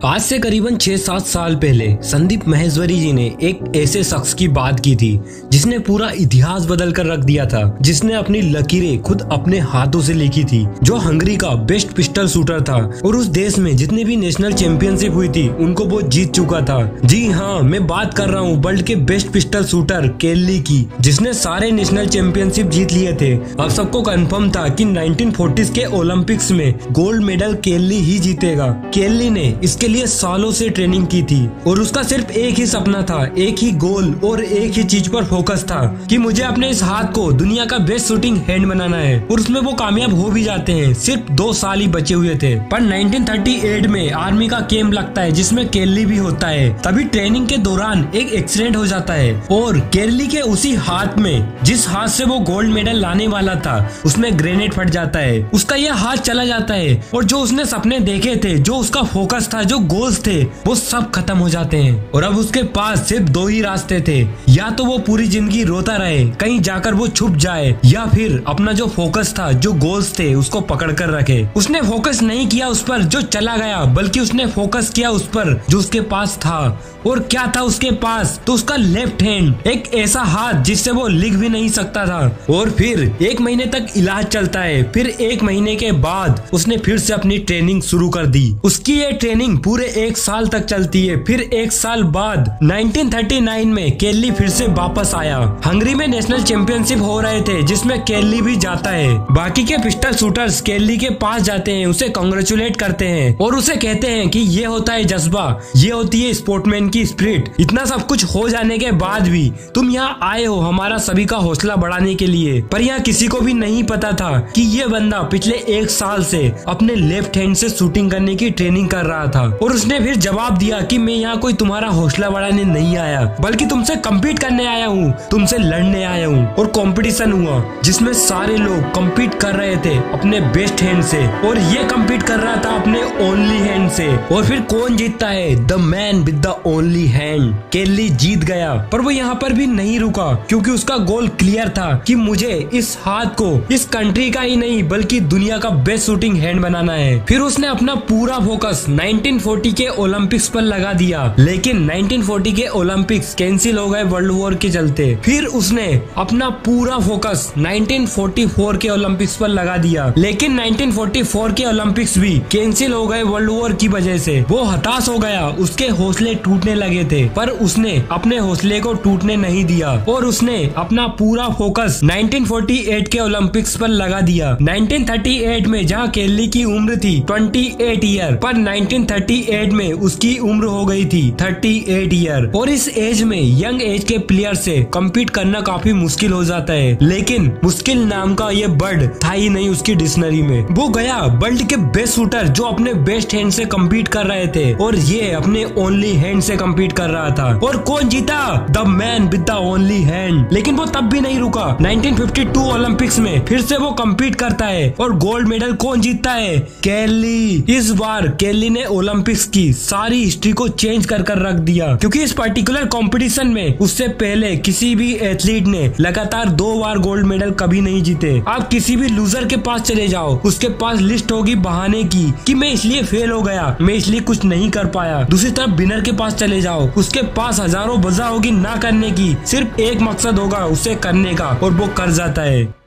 आज से करीबन 6-7 साल पहले संदीप माहेश्वरी जी ने एक ऐसे शख्स की बात की थी जिसने पूरा इतिहास बदल कर रख दिया था, जिसने अपनी लकीरें खुद अपने हाथों से लिखी थी, जो हंगरी का बेस्ट पिस्टल शूटर था और उस देश में जितनी भी नेशनल चैंपियनशिप हुई थी उनको वो जीत चुका था। जी हाँ, मैं बात कर रहा हूँ वर्ल्ड के बेस्ट पिस्टल शूटर केल्ली की, जिसने सारे नेशनल चैंपियनशिप जीत लिए थे। अब सबको कंफर्म था कि 1940s के ओलंपिक्स में गोल्ड मेडल केल्ली ही जीतेगा। केल्ली ने इसके लिए सालों से ट्रेनिंग की थी और उसका सिर्फ एक ही सपना था, एक ही गोल और एक ही चीज पर फोकस था कि मुझे अपने इस हाथ को दुनिया का बेस्ट शूटिंग हैंड बनाना है। और उसमें वो कामयाब हो भी जाते हैं। सिर्फ 2 साल ही बचे हुए थे, पर 1938 में आर्मी का कैंप लगता है जिसमें केल्ली भी होता है। तभी ट्रेनिंग के दौरान एक एक्सीडेंट हो जाता है और केल्ली के उसी हाथ में, जिस हाथ से वो गोल्ड मेडल लाने वाला था, उसमें ग्रेनेड फट जाता है। उसका यह हाथ चला जाता है और जो उसने सपने देखे थे, जो उसका फोकस था, जो गोल्स थे, वो सब खत्म हो जाते हैं। और अब उसके पास सिर्फ 2 ही रास्ते थे, या तो वो पूरी जिंदगी रोता रहे, कहीं जाकर वो छुप जाए, या फिर अपना जो फोकस था, जो गोल्स थे, उसको पकड़ कर रखे। उसने फोकस नहीं किया उस पर जो चला गया, बल्कि उसने फोकस किया उस पर जो उसके पास था। और क्या था उसके पास? तो उसका लेफ्ट हैंड, एक ऐसा हाथ जिससे वो लिख भी नहीं सकता था। और फिर 1 महीने तक इलाज चलता है। फिर 1 महीने के बाद उसने फिर से अपनी ट्रेनिंग शुरू कर दी। उसकी ये ट्रेनिंग पूरे 1 साल तक चलती है। फिर 1 साल बाद 1939 में केल्ली फिर से वापस आया। हंगरी में नेशनल चैंपियनशिप हो रहे थे जिसमें केल्ली भी जाता है। बाकी के पिस्टल शूटर्स केल्ली के पास जाते हैं, उसे कांग्रेचुलेट करते हैं और उसे कहते हैं कि ये होता है जज्बा, ये होती है स्पोर्टमैन की स्पिरिट। इतना सब कुछ हो जाने के बाद भी तुम यहाँ आए हो हमारा सभी का हौसला बढ़ाने के लिए। पर यहाँ किसी को भी नहीं पता था कि ये बंदा पिछले 1 साल से अपने लेफ्ट हैंड से शूटिंग करने की ट्रेनिंग कर रहा था। और उसने फिर जवाब दिया कि मैं यहाँ कोई तुम्हारा हौसला बढ़ाने नहीं आया, बल्कि तुमसे कम्पीट करने आया हूँ, तुमसे लड़ने आया हूँ। और कंपटीशन हुआ जिसमें सारे लोग कम्पीट कर रहे थे अपने बेस्ट हैंड से, और ये कम्पीट कर रहा था अपने ओनली हैंड से। और फिर कौन जीतता है? The man with the only hand. Kelly जीत गया। पर वो यहाँ पर भी नहीं रुका, क्योंकि उसका गोल क्लियर था कि मुझे इस हाथ को इस कंट्री का ही नहीं बल्कि दुनिया का बेस्ट शूटिंग हैंड बनाना है। फिर उसने अपना पूरा फोकस 1940 के ओलंपिक्स पर लगा दिया, लेकिन 1940 के ओलंपिक्स कैंसिल हो गए वर्ल्ड वॉर के चलते। फिर उसने अपना पूरा फोकस 1944 के ओलंपिक्स पर लगा दिया, लेकिन 1944 के ओलंपिक्स भी कैंसिल हो गए वर्ल्ड वॉर की वजह से। वो हताश हो गया, उसके हौसले टूटने लगे थे, पर उसने अपने हौसले को टूटने नहीं दिया और उसने अपना पूरा फोकस 1948 के ओलंपिक्स पर लगा दिया। 1938 में जहां केल्ली की उम्र थी 28 ईयर, पर 1938 में उसकी उम्र हो गई थी 38 ईयर। और इस एज में यंग एज के प्लेयर से कम्पीट करना काफी मुश्किल हो जाता है, लेकिन मुश्किल नाम का ये वर्ड था ही नहीं उसकी डिक्शनरी में। वो गया वर्ल्ड के बेस्ट शूटर जो अपने बेस्ट हैंड से कम्पीट कर रहे थे, और ये अपने ओनली हैंड से कम्पीट कर रहा था। और कौन जीता? The man with the only hand. लेकिन वो तब भी नहीं रुका। 1952 ओलंपिक्स में फिर से वो कम्पीट करता है और गोल्ड मेडल कौन जीतता है? केल्ली। इस बार केल्ली ने ओलंपिक्स की सारी हिस्ट्री को चेंज कर रख दिया, क्योंकि इस पर्टिकुलर कंपटीशन में उससे पहले किसी भी एथलीट ने लगातार 2 बार गोल्ड मेडल कभी नहीं जीते। आप किसी भी लूजर के पास चले जाओ, उसके पास लिस्ट होगी बहाने की कि मैं इसलिए फेल हो गया, मैं इसलिए कुछ नहीं कर पाया। दूसरी तरफ विनर के पास चले जाओ, उसके पास हजारों वजह होगी ना करने की, सिर्फ एक मकसद होगा उसे करने का, और वो कर जाता है।